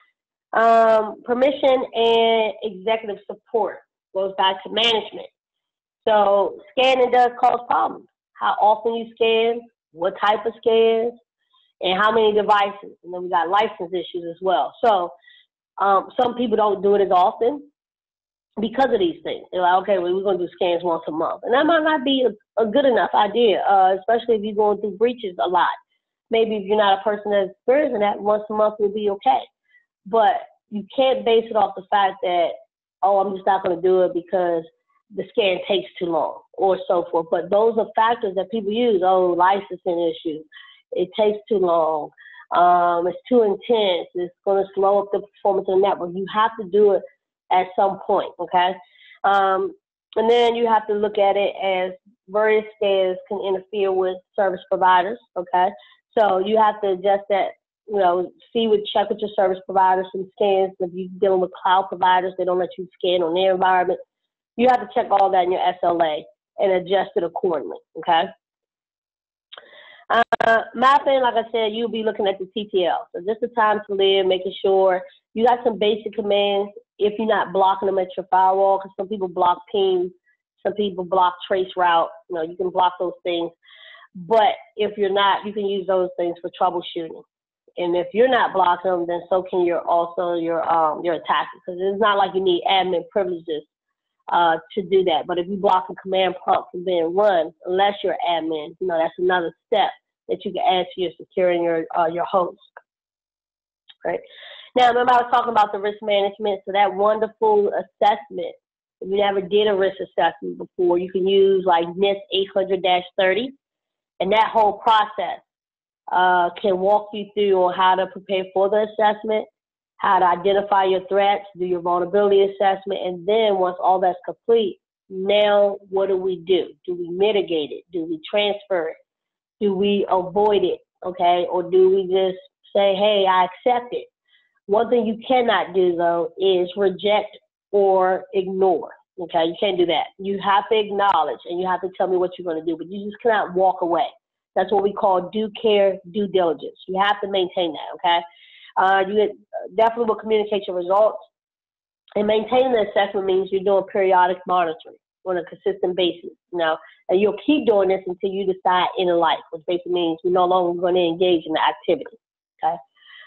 [SPEAKER 1] Um, permission and executive support goes back to management. So scanning does cause problems. How often you scan, what type of scans, and how many devices. And then we got license issues as well. So um, some people don't do it as often because of these things. They're like, okay, well, we're going to do scans once a month. And that might not be a, a good enough idea, uh, especially if you're going through breaches a lot. Maybe if you're not a person that's experiencing that, once a month will be okay. But you can't base it off the fact that, oh, I'm just not going to do it because the scan takes too long or so forth. But those are factors that people use. Oh, licensing issues. It takes too long. Um, it's too intense. It's going to slow up the performance of the network. You have to do it at some point, okay? Um, and then you have to look at it as various scans can interfere with service providers, okay? So you have to adjust that, you know, see with, check with your service providers, some scans. If you're dealing with cloud providers, they don't let you scan on their environment. You have to check all that in your S L A and adjust it accordingly, okay? Uh, mapping, like I said, you'll be looking at the T T L. So just the time to live, making sure you got some basic commands if you're not blocking them at your firewall, because some people block pings, some people block trace route. You know, you can block those things. But if you're not, you can use those things for troubleshooting. And if you're not blocking them, then so can your also your um your attacker, because it's not like you need admin privileges uh, to do that. But if you block a command prompt from being run, unless you're admin, you know, that's another step that you can add to your securing your uh, your host. Right. Now, remember I was talking about the risk management. So that wonderful assessment. If you never did a risk assessment before, you can use like NIST eight hundred dash thirty, and that whole process uh, can walk you through on how to prepare for the assessment, how to identify your threats, do your vulnerability assessment, and then once all that's complete, now what do we do? Do we mitigate it? Do we transfer it? Do we avoid it? Okay, or do we just say, hey, I accept it? One thing you cannot do though is reject or ignore. Okay, you can't do that. You have to acknowledge and you have to tell me what you're going to do, but you just cannot walk away. That's what we call due care, due diligence. You have to maintain that. Okay. Uh, you definitely will communicate your results. And maintaining the assessment means you're doing periodic monitoring on a consistent basis, you know, and you'll keep doing this until you decide in life, which basically means you're no longer going to engage in the activity, okay?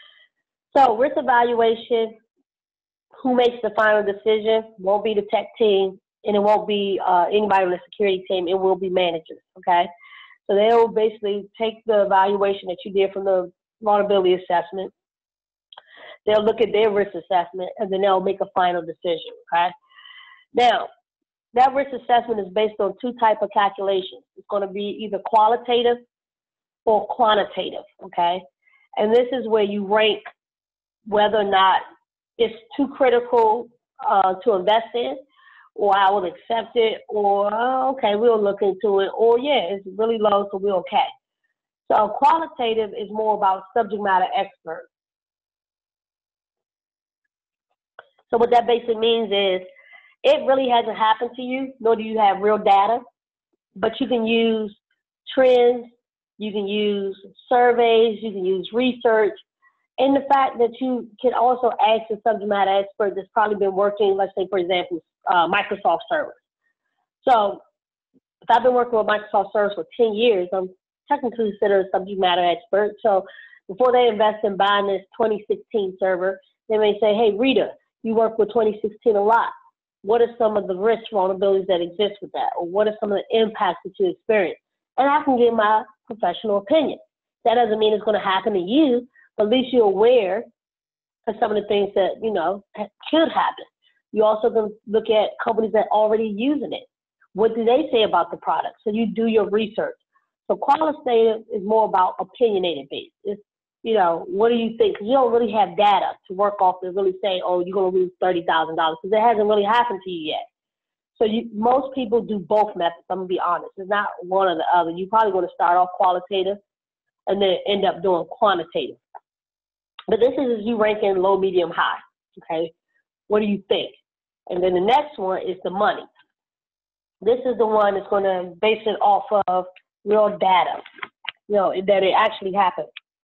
[SPEAKER 1] So risk evaluation, who makes the final decision won't be the tech team, and it won't be uh, anybody on the security team, it will be managers, okay? So they'll basically take the evaluation that you did from the vulnerability assessment. They'll look at their risk assessment, and then they'll make a final decision, okay? Now, that risk assessment is based on two types of calculations. It's going to be either qualitative or quantitative, okay? And this is where you rank whether or not it's too critical uh, to invest in, or I will accept it, or, oh, okay, we'll look into it, or, yeah, it's really low, so we're okay. So qualitative is more about subject matter expert. So what that basically means is it really hasn't happened to you, nor do you have real data, but you can use trends, you can use surveys, you can use research, and the fact that you can also ask a subject matter expert that's probably been working, let's say, for example, uh, Microsoft servers. So if I've been working with Microsoft servers for ten years, I'm technically considered a subject matter expert. So before they invest in buying this twenty sixteen server, they may say, hey, Rita, you work with twenty sixteen a lot. What are some of the risk vulnerabilities that exist with that? Or what are some of the impacts that you experience? And I can give my professional opinion. That doesn't mean it's going to happen to you, but at least you're aware of some of the things that, you know, could happen. You also can look at companies that are already using it. What do they say about the product? So you do your research. So qualitative is more about opinionated based. It's, you know, what do you think? Because you don't really have data to work off to really say, oh, you're going to lose thirty thousand dollars, because it hasn't really happened to you yet. So you, most people do both methods. I'm going to be honest. It's not one or the other. You're probably going to start off qualitative and then end up doing quantitative. But this is you ranking low, medium, high, okay? What do you think? And then the next one is the money. This is the one that's going to base it off of real data, you know, that it actually happened.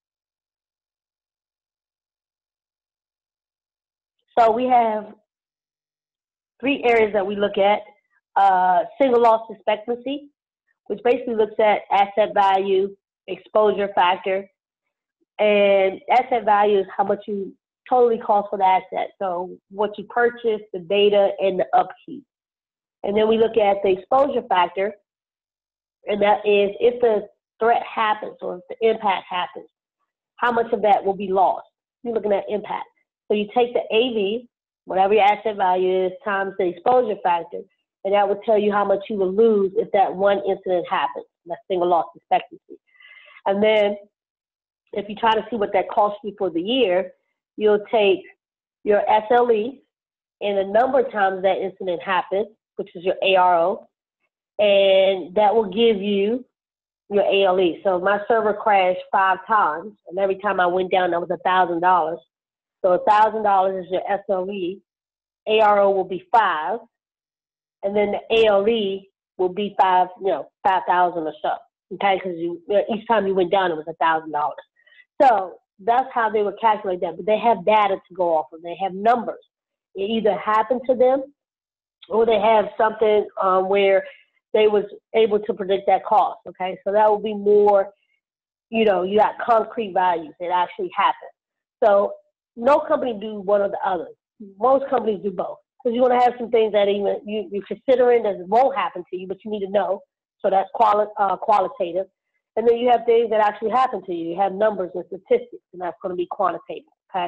[SPEAKER 1] So we have three areas that we look at. Uh, single loss expectancy, which basically looks at asset value, exposure factor, and asset value is how much you totally cost for the asset. So what you purchase, the data, and the upkeep. And then we look at the exposure factor, and that is if the threat happens or if the impact happens, how much of that will be lost? You're looking at impact. So you take the A V, whatever your asset value is, times the exposure factor, and that will tell you how much you will lose if that one incident happens. That's single loss expectancy. And then if you try to see what that costs you for the year, you'll take your S L E and the number of times that incident happens, which is your A R O, and that will give you your A L E. So my server crashed five times, and every time I went down, that was a thousand dollars. So a thousand dollars is your S L E. A R O will be five, and then the A L E will be five, you know, five thousand or so. Okay, because you each time you went down, it was a thousand dollars. So that's how they would calculate that. But they have data to go off of. They have numbers. It either happened to them, or they have something um, where they was able to predict that cost. Okay, so that will be more, you know, you got concrete values. It actually happened. So no company do one or the other. Most companies do both. Because you're going to have some things that even you, you're considering that won't happen to you, but you need to know. So that's quali- uh, qualitative. And then you have things that actually happen to you. You have numbers and statistics, and that's going to be quantitative. Okay.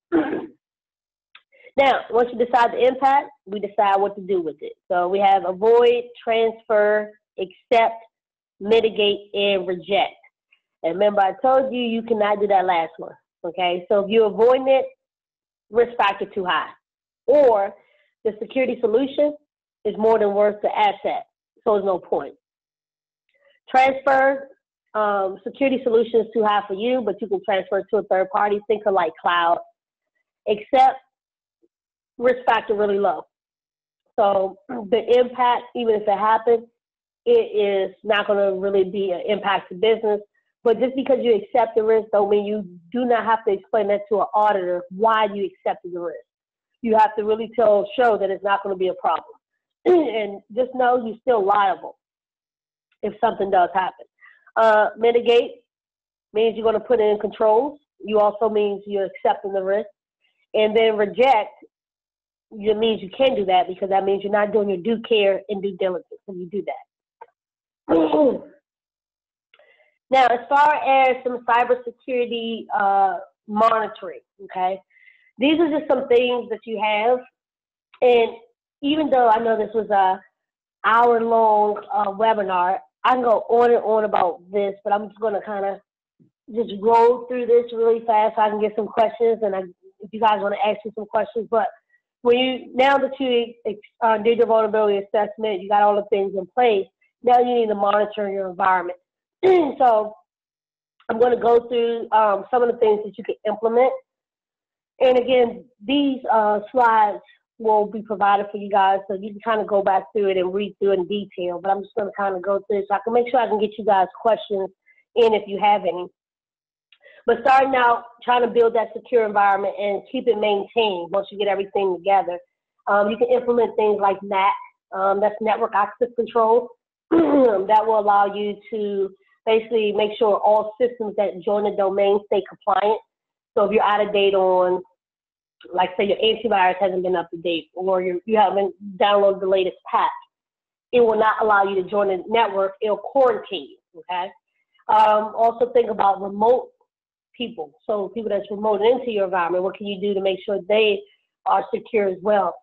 [SPEAKER 1] Now, once you decide the impact, we decide what to do with it. So we have avoid, transfer, accept, mitigate, and reject. And remember, I told you you cannot do that last one. Okay. So if you're avoiding it, risk factor too high, or the security solution is more than worth the asset, so there's no point. Transfer, um, security solution is too high for you, but you can transfer to a third party. Think of like cloud. Except risk factor really low. So the impact, even if it happens, it is not going to really be an impact to business. But just because you accept the risk don't mean you do not have to explain that to an auditor why you accepted the risk. You have to really tell, show that it's not going to be a problem. And just know you're still liable if something does happen. Uh, mitigate means you're going to put in controls. You also means you're accepting the risk. And then reject, it means you can do that because that means you're not doing your due care and due diligence when you do that. Now, as far as some cybersecurity uh, monitoring, okay, these are just some things that you have. And even though I know this was a hour-long uh, webinar, I can go on and on about this, but I'm just going to kind of just roll through this really fast so I can get some questions. And I, if you guys want to ask me some questions, but when you now that you uh, did your vulnerability assessment, you got all the things in place. Now you need to monitor your environment. So I'm going to go through um, some of the things that you can implement. And again, these uh, slides will be provided for you guys, so you can kind of go back through it and read through it in detail. But I'm just going to kind of go through it so I can make sure I can get you guys questions in if you have any. But starting out, trying to build that secure environment and keep it maintained once you get everything together. Um, you can implement things like N A C, um, that's Network Access Control. That will allow you to basically make sure all systems that join the domain stay compliant. So if you're out of date on, like say your antivirus hasn't been up to date, or you're, you haven't downloaded the latest patch, it will not allow you to join the network. It'll quarantine you, okay? Um, also think about remote people. So people that's remote into your environment, what can you do to make sure they are secure as well?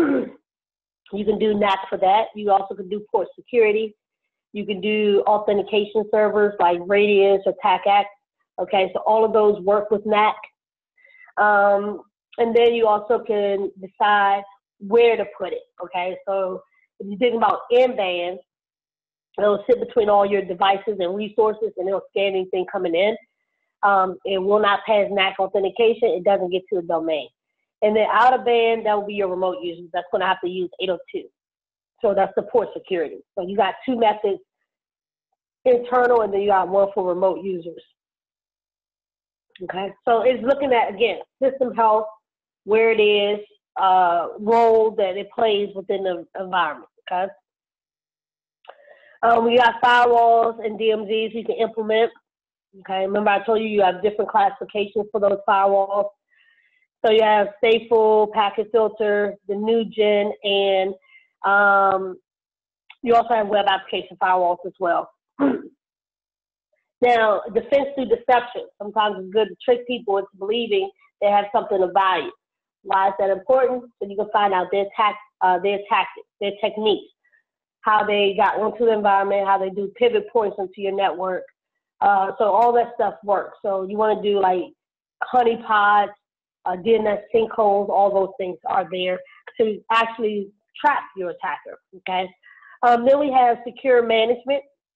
[SPEAKER 1] You can do N A C for that. You also can do port security. You can do authentication servers like Radius or TACAC. Okay, so all of those work with N A C. Um, and then you also can decide where to put it. Okay, so if you're thinking about in-band, it'll sit between all your devices and resources, and it'll scan anything coming in. Um, it will not pass N A C authentication. It doesn't get to a domain. And then out of band, that will be your remote users. That's going to have to use eight oh two. So that's the port security. So you got two methods, internal, and then you got one for remote users. Okay, so it's looking at, again, system health, where it is, uh, role that it plays within the environment, okay? Um, we got firewalls and D M Zs you can implement, okay? Remember I told you you have different classifications for those firewalls. So you have Stateful, Packet Filter, the new gen, and um, you also have web application firewalls as well. Now, defense through deception. Sometimes it's good to trick people into believing they have something of value. Why is that important? So you can find out their, tac uh, their tactics, their techniques, how they got onto the environment, how they do pivot points into your network. Uh, so all that stuff works. So you want to do like honeypots, uh, D N S sinkholes, all those things are there to actually trap your attacker, okay? Um, then we have secure management.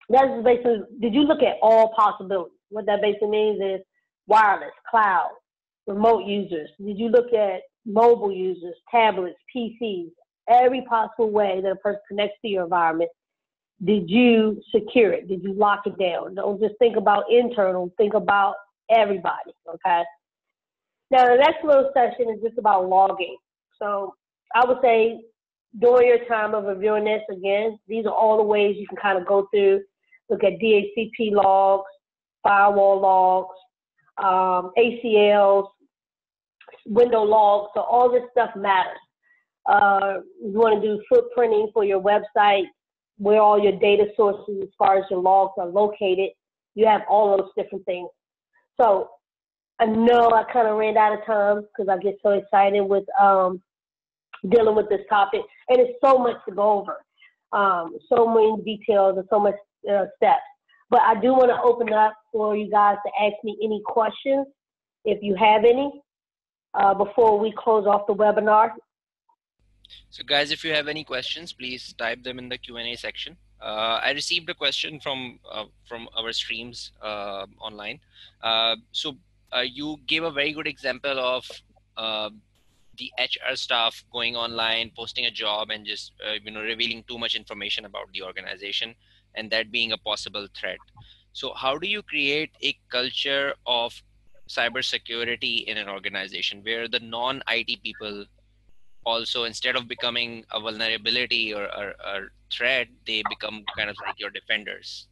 [SPEAKER 1] That's basically, did you look at all possibilities? What that basically means is wireless, cloud, remote users. Did you look at mobile users, tablets, P Cs, every possible way that a person connects to your environment? Did you secure it? Did you lock it down? Don't just think about internal, think about everybody, okay? Now, the next little session is just about logging. So I would say during your time of reviewing this, again, these are all the ways you can kind of go through, look at D H C P logs, firewall logs, um, A C Ls, window logs, so all this stuff matters. Uh, you want to do footprinting for your website, where all your data sources as far as your logs are located. You have all those different things. So I know I kind of ran out of time because I get so excited with um, dealing with this topic, and it's so much to go over, um, so many details and so much uh, steps. But I do want to open up for you guys to ask me any questions, if you have any, uh, before we close off the webinar.
[SPEAKER 2] So guys, if you have any questions, please type them in the Q and A section. Uh, I received a question from uh, from our streams uh, online. Uh, so uh, you gave a very good example of uh, the H R staff going online, posting a job, and just uh, you know revealing too much information about the organization, and that being a possible threat. So how do you create a culture of cybersecurity in an organization where the non-I T people also, instead of becoming a vulnerability or a threat, they become kind of like your defenders?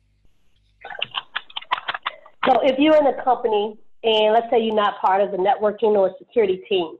[SPEAKER 1] So if you're in a company and let's say you're not part of the networking or security team,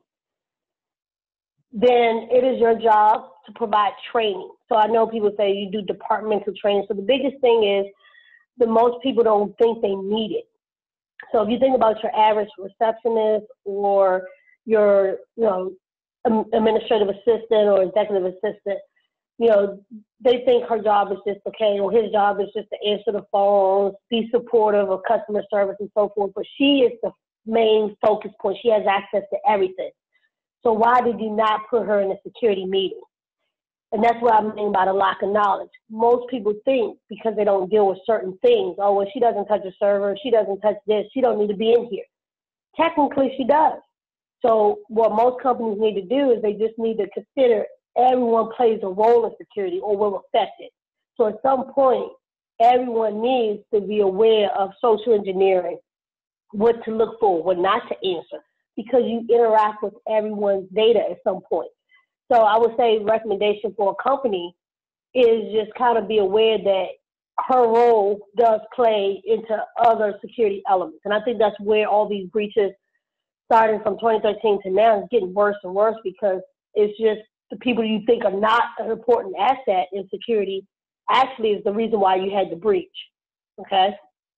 [SPEAKER 1] then it is your job to provide training. So I know people say you do departmental training. So the biggest thing is that most people don't think they need it. So if you think about your average receptionist or your, you know, administrative assistant or executive assistant, you know, they think her job is just, okay, or his job is just to answer the phones, be supportive of customer service and so forth. But she is the main focus point. She has access to everything. So why did you not put her in a security meeting? And that's what I mean by the lack of knowledge. Most people think because they don't deal with certain things, oh, well, she doesn't touch a server, she doesn't touch this, she don't need to be in here. Technically, she does. So what most companies need to do is they just need to consider everyone plays a role in security or will affect it. So at some point, everyone needs to be aware of social engineering, what to look for, what not to answer, because you interact with everyone's data at some point. So I would say recommendation for a company is just kind of be aware that her role does play into other security elements. And I think that's where all these breaches starting from twenty thirteen to now is getting worse and worse, because it's just the people you think are not an important asset in security actually is the reason why you had the breach. Okay?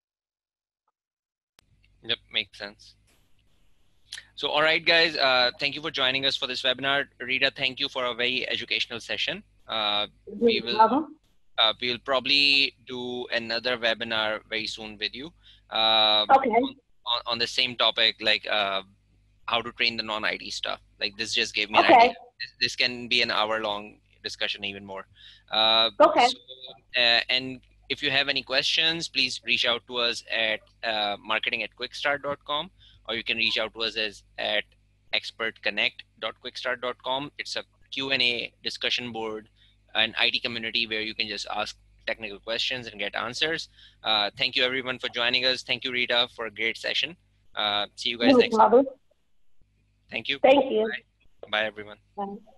[SPEAKER 2] Yep, makes sense. So, all right, guys, uh, thank you for joining us for this webinar. Rita, thank you for a very educational session. Uh, we will uh, we will probably do another webinar very soon with you. Uh,
[SPEAKER 1] okay.
[SPEAKER 2] On, on, on the same topic, like uh, how to train the non-I T stuff. Like this just gave me an
[SPEAKER 1] okay.
[SPEAKER 2] idea. This, this can be an hour-long discussion, even more. Uh,
[SPEAKER 1] okay.
[SPEAKER 2] So, uh, and if you have any questions, please reach out to us at uh, marketing at quickstart dot com, or you can reach out to us as at expert connect dot quickstart dot com. It's a Q and A discussion board, an I T community where you can just ask technical questions and get answers. Uh, thank you everyone for joining us. Thank you, Rita, for a great session. Uh, see you guys
[SPEAKER 1] No
[SPEAKER 2] next
[SPEAKER 1] problem.
[SPEAKER 2] time. Thank you.
[SPEAKER 1] Thank you.
[SPEAKER 2] Bye, Bye everyone.
[SPEAKER 1] Bye.